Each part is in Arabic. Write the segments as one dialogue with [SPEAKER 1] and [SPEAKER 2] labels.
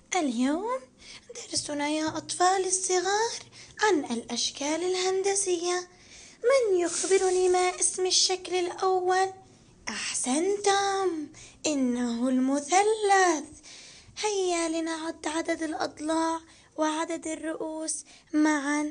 [SPEAKER 1] اليوم درسنا يا أطفال الصغار عن الأشكال الهندسية. من يخبرني ما اسم الشكل الأول؟ أحسنتم، إنه المثلث. هيا لنعد عدد الأضلاع وعدد الرؤوس معا.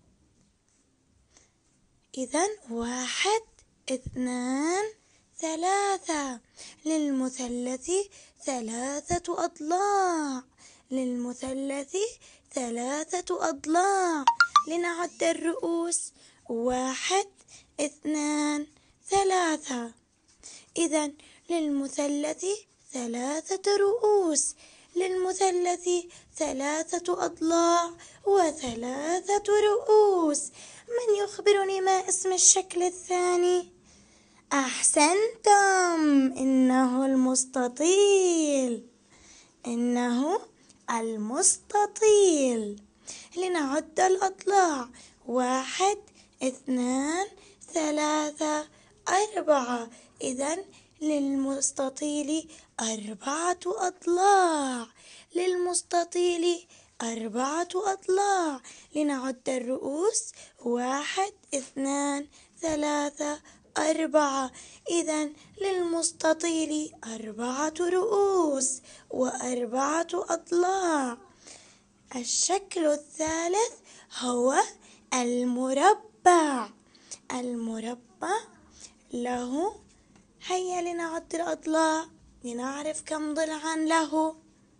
[SPEAKER 1] إذن 1 2 3. للمثلث 3 أضلاع. للمثلث 3 أضلاع. لنعد الرؤوس 1 2 3. إذن للمثلث 3 رؤوس. للمثلث 3 أضلاع و3 رؤوس. من يخبرني ما اسم الشكل الثاني؟ أحسنتم، إنه المستطيل. إنه المستطيل. لنعد الأضلاع 1 2 3 4. إذن للمستطيل 4 أضلاع. للمستطيل 4 أضلاع. لنعد الرؤوس 1 2 3 4. إذن للمستطيل 4 رؤوس و4 أضلاع. الشكل الثالث هو المربع. المربع له، هيا لنعد الأضلاع لنعرف كم ضلعا له.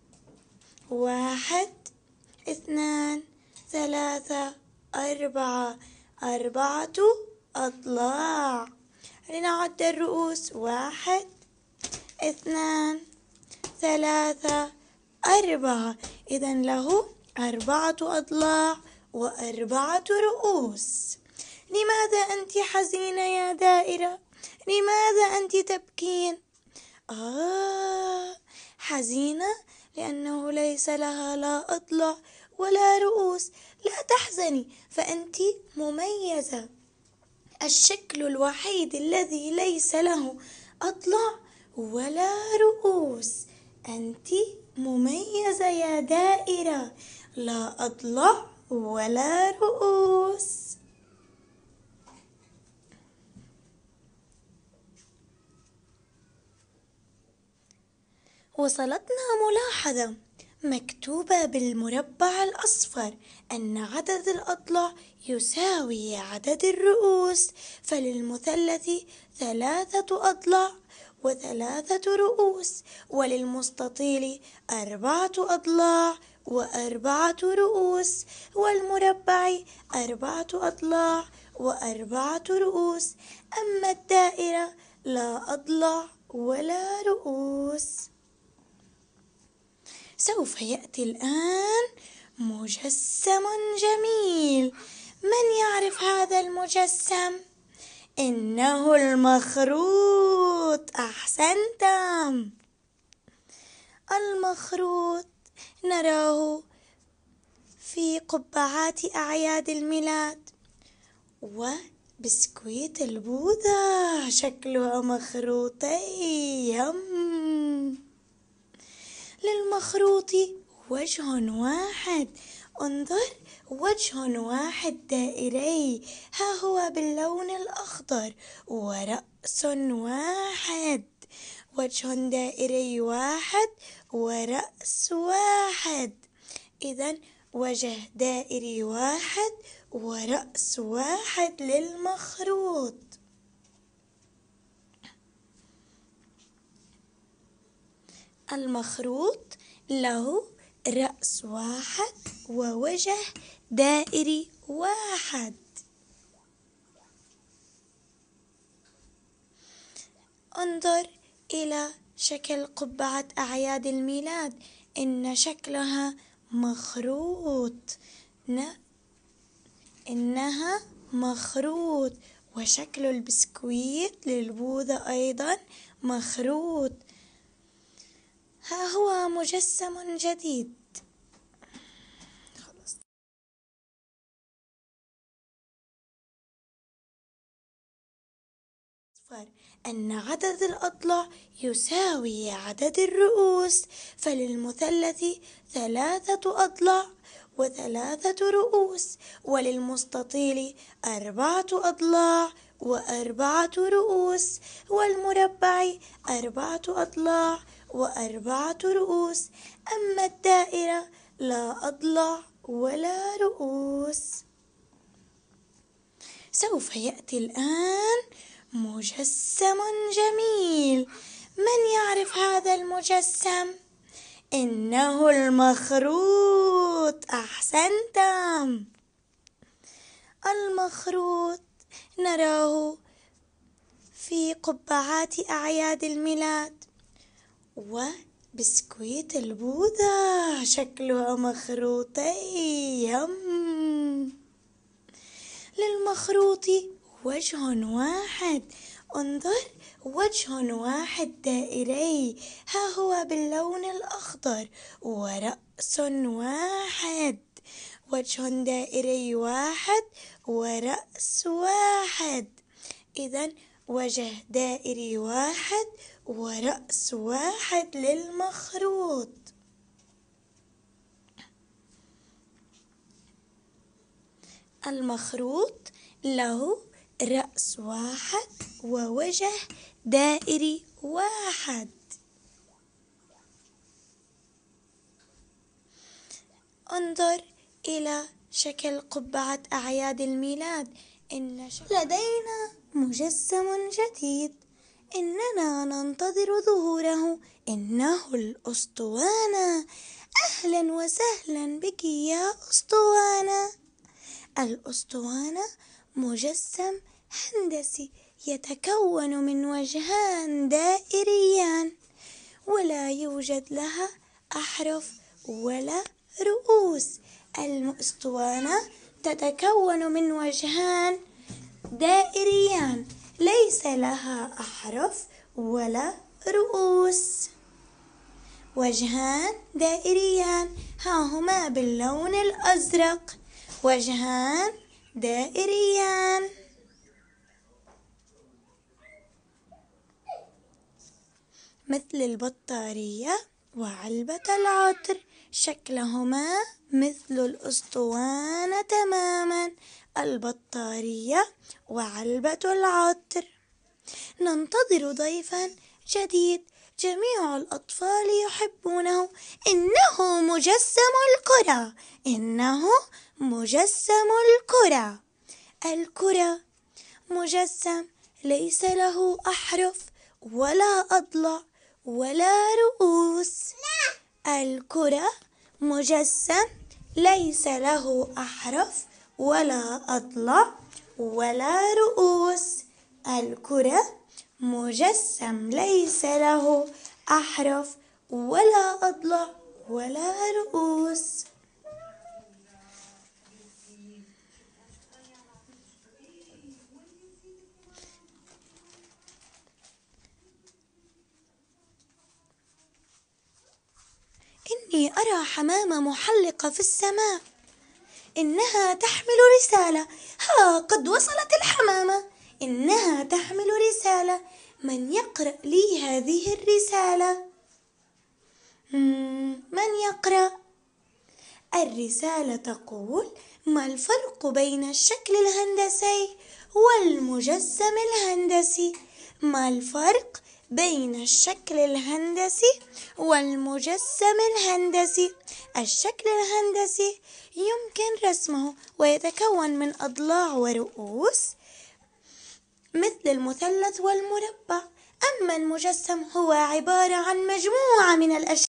[SPEAKER 1] 1 2 3 4. 4 أضلاع. لنعد الرؤوس 1 2 3 4. إذن له 4 أضلاع و4 رؤوس. لماذا أنت حزينة يا دائرة؟ لماذا أنت تبكين؟ حزينة لأنه ليس لها لا أضلاع ولا رؤوس. لا تحزني، فأنت مميزة. الشكل الوحيد الذي ليس له أضلاع ولا رؤوس. أنت مميزة يا دائرة، لا أضلاع ولا رؤوس. وصلتنا ملاحظة مكتوبة بالمربع الأصفر أن عدد الأضلاع يساوي عدد الرؤوس، فللمثلث 3 أضلاع و3 رؤوس، وللمستطيل 4 أضلاع و4 رؤوس، والمربع 4 أضلاع و4 رؤوس. أما الدائرة لا أضلاع ولا رؤوس. سوف يأتي الآن مجسم جميل. من يعرف هذا المجسم؟ إنه المخروط. أحسنتم. المخروط نراه في قبعات أعياد الميلاد، وبسكويت البوظة شكلها مخروطي. للمخروط وجه واحد. انظر، وجه واحد دائري، ها هو باللون الأخضر، ورأس واحد. وجه دائري واحد ورأس واحد. إذن وجه دائري واحد ورأس واحد للمخروط. المخروط له رأس واحد ووجه دائري واحد. انظر إلى شكل قبعة أعياد الميلاد، إن شكلها مخروط. إنها مخروط. وشكل البسكويت للبوظة أيضا مخروط. ها هو مجسم جديد. خلاص. أن عدد الأضلاع يساوي عدد الرؤوس، فللمثلث 3 أضلاع و3 رؤوس، وللمستطيل 4 أضلاع و4 رؤوس، والمربع 4 أضلاع و4 رؤوس. أما الدائرة لا أضلاع ولا رؤوس. سوف يأتي الآن مجسم جميل. من يعرف هذا المجسم؟ إنه المخروط. أحسنتم. المخروط نراه في قبعات أعياد الميلاد، وبسكويت البوذا شكلها مخروطي. للمخروط وجه واحد. انظر، وجه واحد دائري، ها هو باللون الأخضر، ورأس واحد. وجه دائري واحد ورأس واحد. إذن وجه دائري واحد ورأس واحد للمخروط. المخروط له رأس واحد ووجه دائري واحد. انظر إلى شكل قبعة أعياد الميلاد. لدينا مجسم جديد، إننا ننتظر ظهوره. إنه الأسطوانة. أهلا وسهلا بك يا أسطوانة. الأسطوانة مجسم هندسي يتكون من وجهان دائريان، ولا يوجد لها أحرف ولا رؤوس. الأسطوانة تتكون من وجهان دائريان ليس لها أحرف ولا رؤوس. وجهان دائريان، ها هما باللون الأزرق، وجهان دائريان. مثل البطارية وعلبة العطر، شكلهما مثل الأسطوانة تماما. البطارية وعلبة العطر. ننتظر ضيفا جديد جميع الأطفال يحبونه. إنه مجسم الكرة. إنه مجسم الكرة. الكرة مجسم ليس له أحرف ولا أضلاع ولا رؤوس. الكرة مجسم ليس له أحرف ولا أضلاع ولا رؤوس. الكرة مجسم ليس له أحرف ولا أضلاع ولا رؤوس. إني أرى حمامة محلقة في السماء. إنها تحمل رسالة. ها قد وصلت الحمامة. إنها تحمل رسالة. من يقرأ لي هذه الرسالة؟ من يقرأ؟ الرسالة تقول: ما الفرق بين الشكل الهندسي والمجسم الهندسي؟ ما الفرق بين الشكل الهندسي والمجسم الهندسي؟ الشكل الهندسي يمكن رسمه ويتكون من أضلاع ورؤوس مثل المثلث والمربع. أما المجسم هو عبارة عن مجموعة من الأشكال